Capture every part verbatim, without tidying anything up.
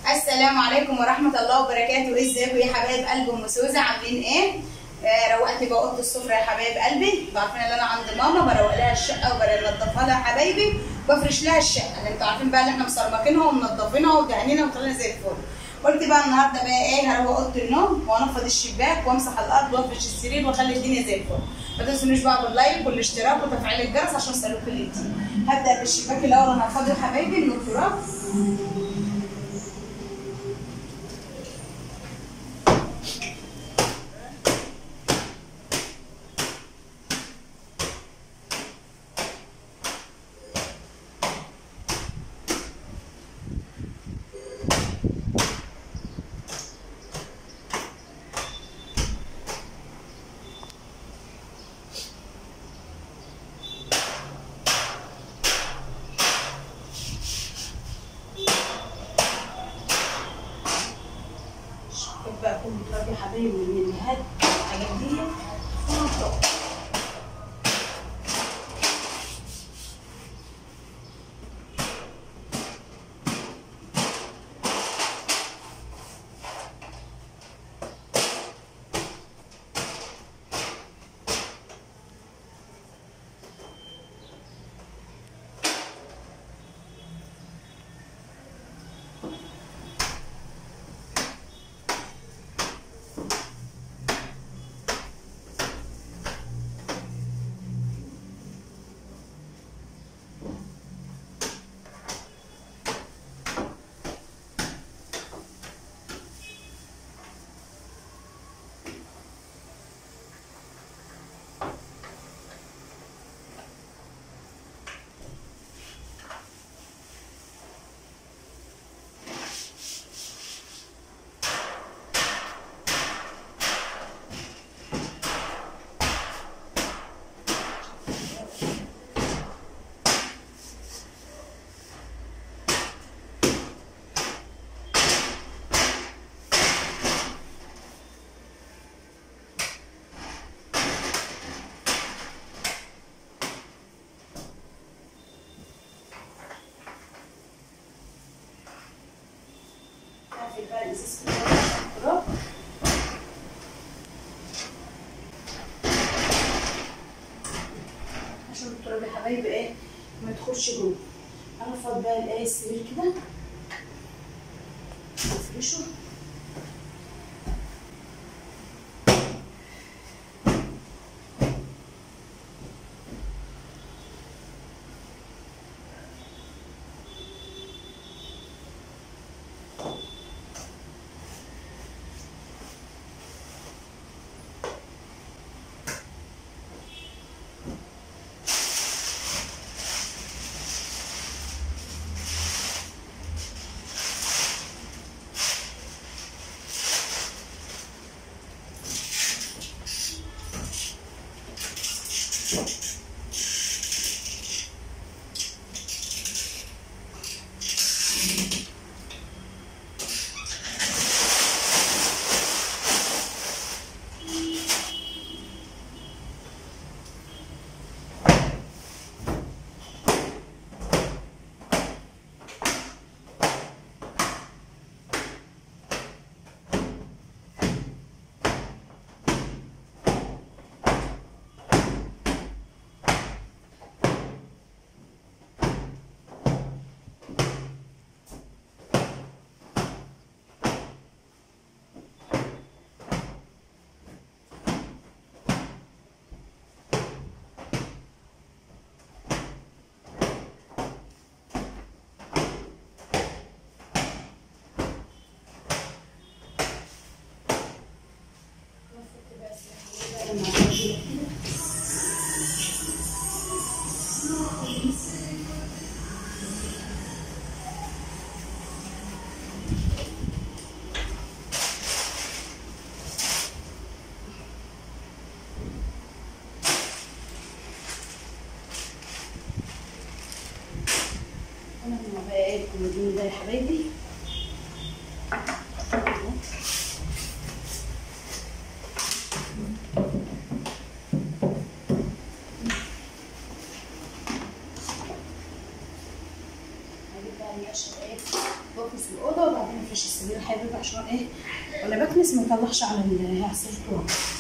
السلام عليكم ورحمة الله وبركاته. ازيكم يا حبايب قلب ام سوزة؟ عاملين ايه؟ آه روقت بقى اوضه السفرة يا حبايب قلبي. انتوا عارفين ان انا عند ماما بروق لها الشقة وبنضفها لها يا حبايبي، بفرش لها الشقة اللي انتوا عارفين بقى اللي احنا مسرمكينها ومنضفينها ودهنينها ومخلينها زي الفل. قلت بقى النهارده بقى ايه، هروق اوضه النوم وانفض الشباك وامسح الارض وافرش السرير واخلي الدنيا زي الفل. ما تنسونيش بقى باللايك والاشتراك وتفعيل الجرس عشان يوصلكوا كل جديد. هبدا بالشباك الاول، انا هفضي يا حبايبي من التراب. بقى كل تراب يا حبايبي من الهاد الحاجات دي ونطلق. بقى الازاز كده التراب عشان التراب يا حبايبي ايه ما يدخلش جوه. هنفض بقى الايه السرير كده نفرشه. انا هنا بقى ايه الكومودين ده يا حبايبي. عشان ايه بفرش الاوضه وبعدين نفرش السرير حبيبي عشان ايه ولا بكنس ما يطلعش على السرير.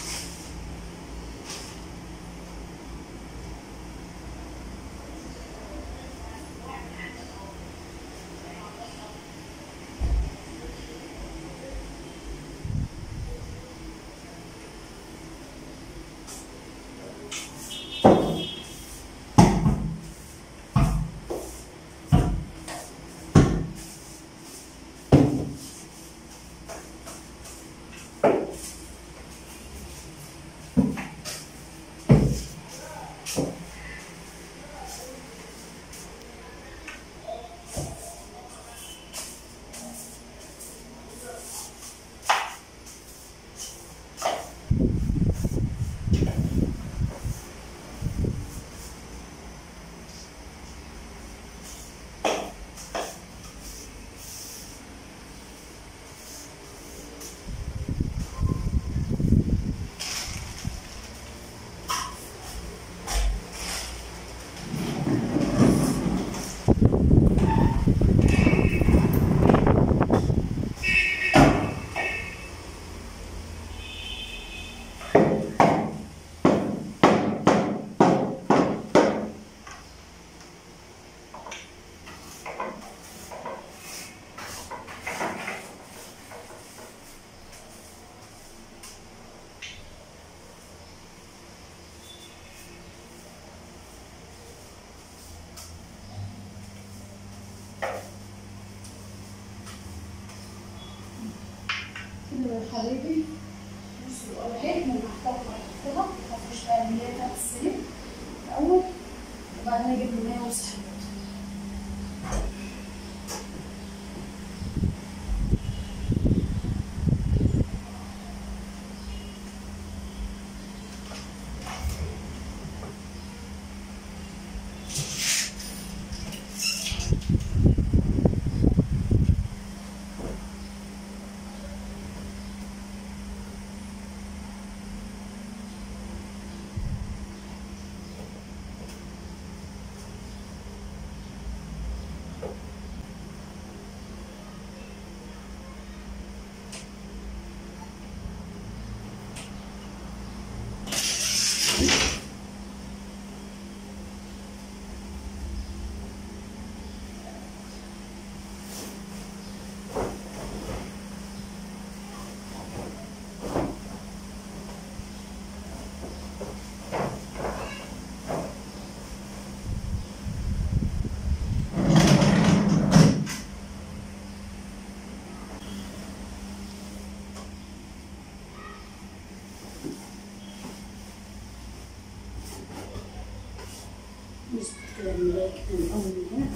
كده يا حبايبي بصوا اهي انا هحطها هحطها هفرش بقى الملايه بتاعت السرير الاول وبعدين اجيب الملايه وامسح البيض. نظبط كده الملايه كده من اول من هنا.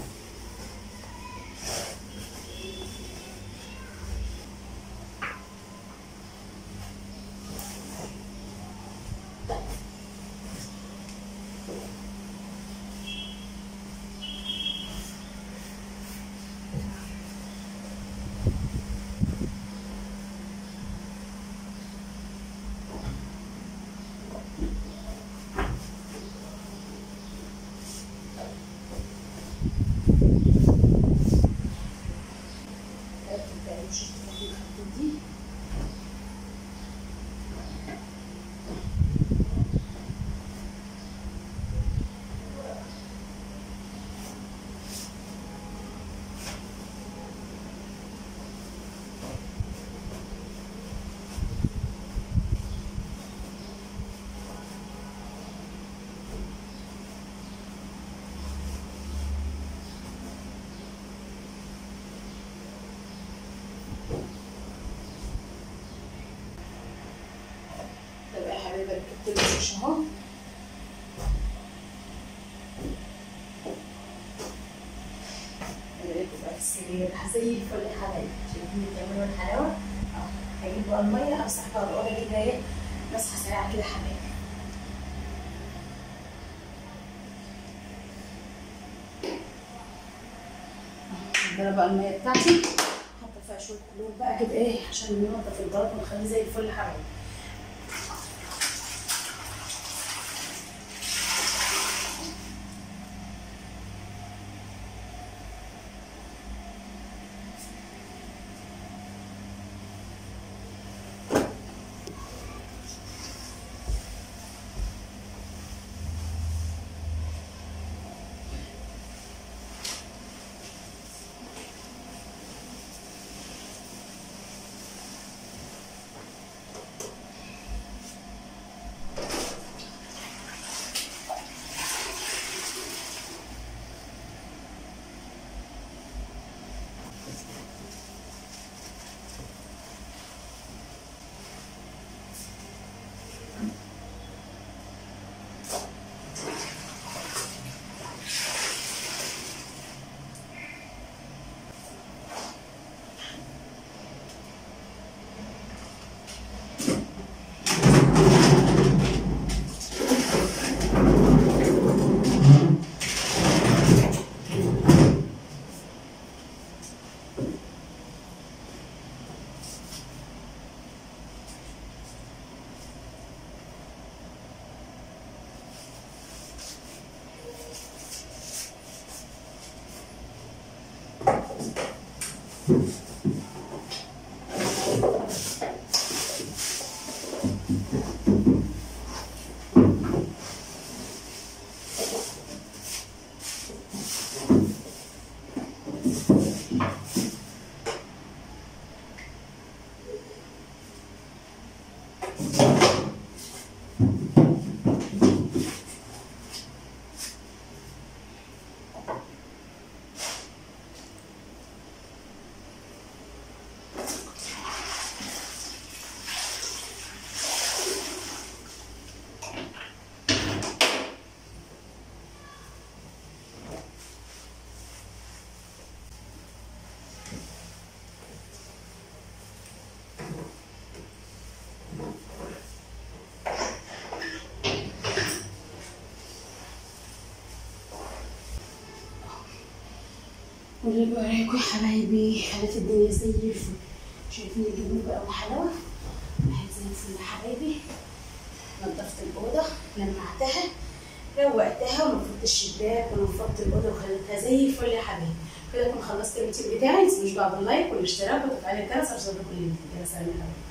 حبايبي ركبت له الشاشه اهو. لقيته بقى في السرير زي الفل يا حبايبي. شايفين بتعملوا الحلاوه؟ اه هجيب بقى الميه امسح بقى الاوضه كده ايه مسحه سريعه كده يا حبايبي. عندنا بقى الميه بتاعتي حاطه فيها شويه كلور بقى كده ايه عشان ننضف البلاط ونخليه زي الفل يا حبايبي. واللي بوريكم يا حبايبي خلت الدنيا زي الفل. شايفين الجبنة بقى وحلاوة بقت زي الفل يا حبايبي. نضفت الأوضة، لمعتها، روقتها، ونفضت الشباك ونفضت الأوضة وخليتها زي الفل يا حبايبي. كده أكون خلصت الروتين بتاعي. متنسوش بقى باللايك والاشتراك وتفعيل الجرس عشان توصلكوا كل جديد. يا سلام يا حبايبي.